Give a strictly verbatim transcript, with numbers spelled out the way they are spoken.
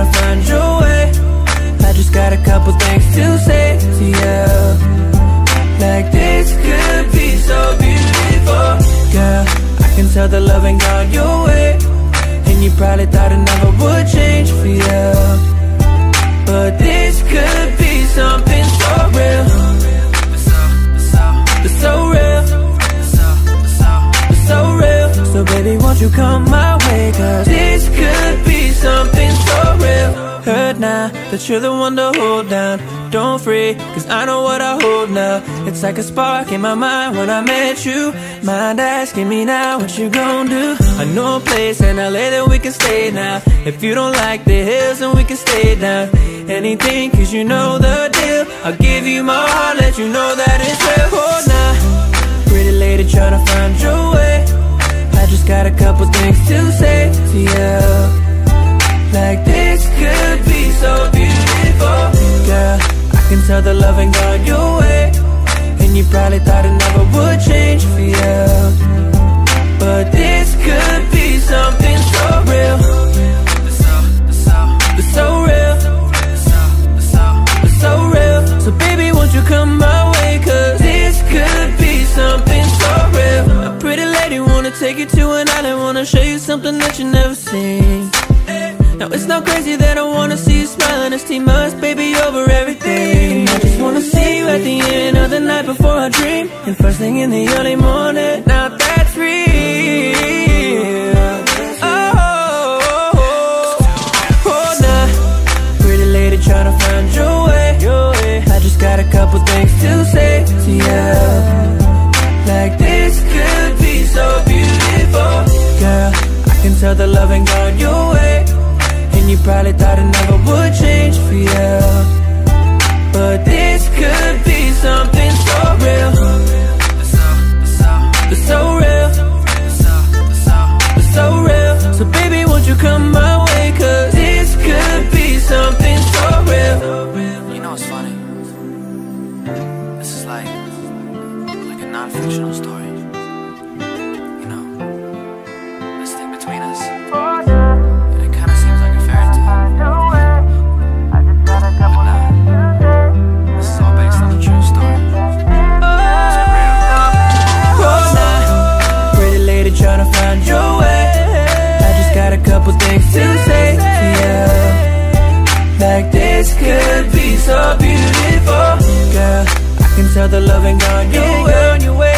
tryna find your way. I just got a couple things to say to you. Like this could be so beautiful. Girl, I can tell the love ain't gone your way, and you probably thought it never would change for you. But this could be something so real. It's so real. It's so real. So baby, won't you come my way, cause this could be something so real. Heard now that you're the one to hold down. Don't freak, cause I know what I hold now. It's like a spark in my mind when I met you. Mind asking me now what you gon' do. I know a place in L A that we can stay now. If you don't like the hills, then we can stay down. Anything, cause you know the deal. I'll give you my heart, let you know that it's real. Oh, now, pretty lady tryna find your way. I just got a couple things to say to you. Like this could be so beautiful. Girl, I can tell the love ain't gone your way, and you probably thought it never would change for you. But this could be something so real. It's so real. It's so real. So baby, won't you come my way, cause this could be something so real. A pretty lady wanna take you to an island, wanna show you something that you never seen. Now it's not crazy that I wanna see you smiling. It's T-Mus, baby, over everything. I just wanna see you at the end of the night before I dream, and first thing in the early morning. Now that's real. Oh, oh, oh, oh, nah. Pretty lady tryna find your way. I just got a couple things to say to you. Like this could be so beautiful. Girl, I can tell the love ain't gone your way, and you probably thought it never would change for you. But this could be something so real. It's so real. It's so real. So baby, won't you come my way, cause this could be something so real. You know what's funny? This is like, like a non-fictional story. You know, this thing between us. Tryna find your way. I just got a couple things to say to you. Like this could be so beautiful. Girl, I can tell the love ain't gone your way.